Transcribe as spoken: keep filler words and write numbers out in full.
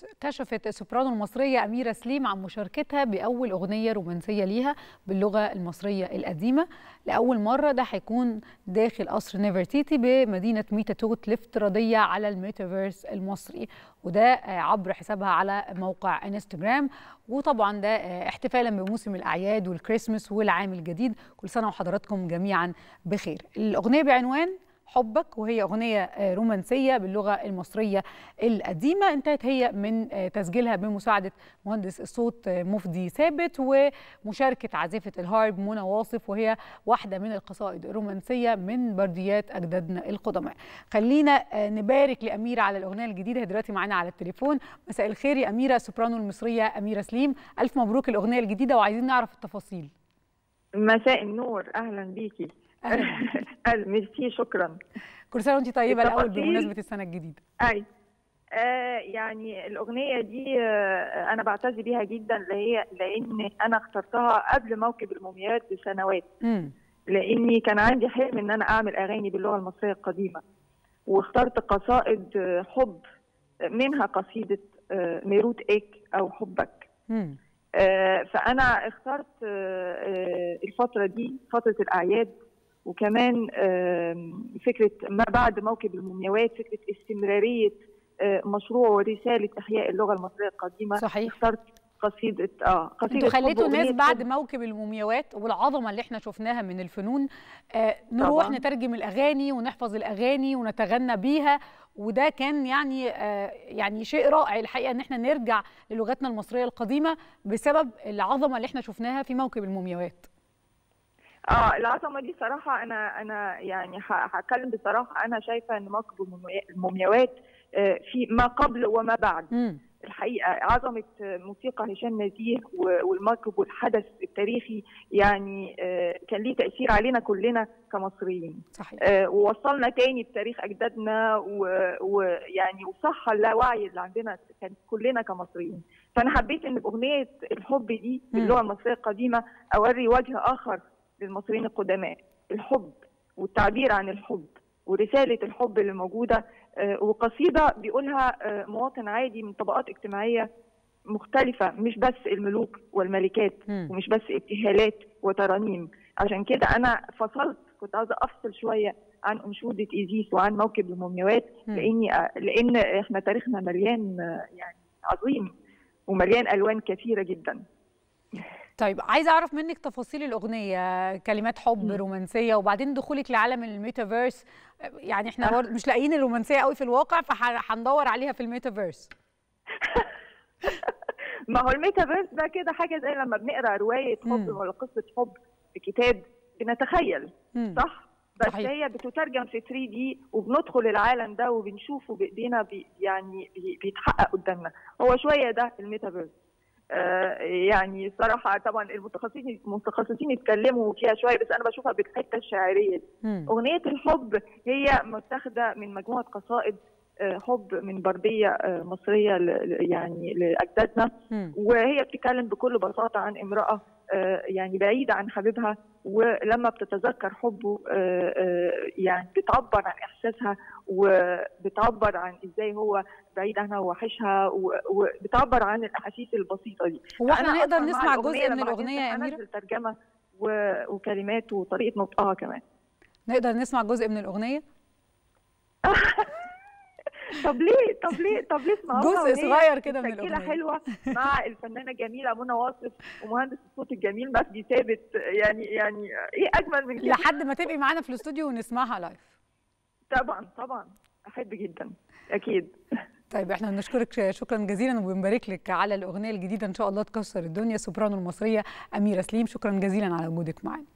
كشفت السوبرانو المصرية أميرة سليم عن مشاركتها بأول أغنية رومانسية ليها باللغة المصرية القديمة. لأول مرة ده هيكون داخل قصر نيفرتيتي بمدينة ميتا توت الافتراضية على الميتافيرس المصري، وده عبر حسابها على موقع انستجرام. وطبعا ده احتفالا بموسم الأعياد والكريسماس والعام الجديد. كل سنة وحضراتكم جميعا بخير. الأغنية بعنوان حبك، وهي أغنية رومانسية باللغة المصرية القديمة، انتهت هي من تسجيلها بمساعدة مهندس الصوت مفدي ثابت ومشاركة عازفة الهارب منى واصف، وهي واحدة من القصائد الرومانسية من برديات أجدادنا القدماء. خلينا نبارك لأميرة على الأغنية الجديدة. هي دلوقتي معانا على التليفون. مساء الخير يا أميرة، السوبرانو المصرية أميرة سليم، ألف مبروك الأغنية الجديدة وعايزين نعرف التفاصيل. مساء النور، أهلا بيكي. ميرسي، شكرا. كل سنه وانت طيبه الاول بمناسبه السنه الجديده. اي آه يعني الاغنيه دي آه انا بعتز بيها جدا، اللي هي لان انا اخترتها قبل موكب المومياوات بسنوات. امم لاني كان عندي حلم ان انا اعمل اغاني باللغه المصريه القديمه، واخترت قصائد حب، منها قصيده آه ميروت ايك او حبك. امم آه فانا اخترت آه الفتره دي فتره الاعياد، وكمان فكرة ما بعد موكب المومياوات، فكرة استمرارية مشروع ورسالة إحياء اللغة المصرية القديمة. صحيح. اخترت قصيدة اه قصيدة انتوا خليتوا الناس بعد موكب المومياوات والعظمة اللي احنا شفناها من الفنون آه نروح طبعا نترجم الأغاني ونحفظ الأغاني ونتغنى بيها، وده كان يعني آه يعني شيء رائع الحقيقة ان احنا نرجع للغتنا المصرية القديمة بسبب العظمة اللي احنا شفناها في موكب المومياوات. اه العظمه دي صراحه انا انا يعني هتكلم بصراحه، انا شايفه ان موكب المومياوات في ما قبل وما بعد. م. الحقيقه عظمه موسيقى هشام نزيه والموكب والحدث التاريخي يعني كان ليه تاثير علينا كلنا كمصريين. صحيح. ووصلنا تاني بتاريخ اجدادنا ويعني وصح اللاوعي اللي عندنا كان كلنا كمصريين. فانا حبيت ان باغنيه الحب دي باللغه المصريه القديمه اوري وجه اخر للمصريين القدماء، الحب والتعبير عن الحب ورسالة الحب اللي موجودة، وقصيدة بيقولها مواطن عادي من طبقات اجتماعية مختلفة، مش بس الملوك والملكات م. ومش بس ابتهالات وترانيم. عشان كده أنا فصلت، كنت عايزة أفصل شوية عن أنشودة إيزيس وعن موكب المومياوات، لأني لأن إحنا تاريخنا مليان يعني عظيم ومليان ألوان كثيرة جدا. طيب عايزه اعرف منك تفاصيل الاغنيه، كلمات حب م. رومانسيه، وبعدين دخولك لعالم الميتافيرس. يعني احنا مش لاقيين الرومانسيه قوي في الواقع، فهندور عليها في الميتافيرس. ما هو الميتافيرس ده كده حاجه زي لما بنقرا روايه حب ولا قصه حب في كتاب، بنتخيل م. صح؟ بس صحيح. هي بتترجم في ثري دي وبندخل العالم ده وبنشوفه بايدينا، بي يعني بي بيتحقق قدامنا. هو شويه ده الميتافيرس. آه يعني صراحه طبعا المتخصصين المتخصصين يتكلموا فيها شويه، بس انا بشوفها بالحته الشعريه. اغنيه الحب هي متاخده من مجموعه قصائد آه حب من برديه آه مصريه يعني لاجدادنا، وهي بتتكلم بكل بساطه عن امراه آه يعني بعيده عن حبيبها، ولما بتتذكر حبه آه آه يعني بتعبر عن احساسها وبتعبر عن ازاي هو بعيد عنها ووحشها، وبتعبر عن الاحاسيس البسيطه دي. هو احنا نقدر نسمع جزء من الاغنيه يا اميره؟ هنزل ترجمه وكلمات وطريقه نطقها كمان. نقدر نسمع جزء من الاغنيه؟ طب ليه طب ليه طب ليه اسمعوها جزء صغير كده من الاغنيه حلوه مع الفنانه الجميله منى واصف ومهندس الصوت الجميل مفدي ثابت. يعني يعني ايه اجمل من كده؟ لحد ما تبقي معانا في الاستوديو ونسمعها لايف. طبعا طبعا احب جدا اكيد. طيب احنا بنشكرك شكرا جزيلا وبنبارك لك على الاغنيه الجديده، ان شاء الله تكسر الدنيا. سوبرانو المصريه اميره سليم، شكرا جزيلا على وجودك معانا.